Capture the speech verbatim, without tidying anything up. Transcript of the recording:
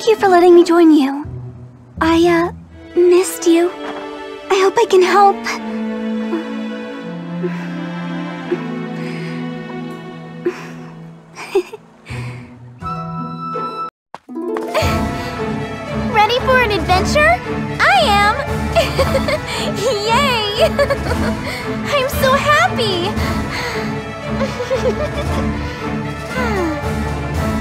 Thank you for letting me join you. I, uh, missed you. I hope I can help. Ready for an adventure? I am! Yay! I'm so happy!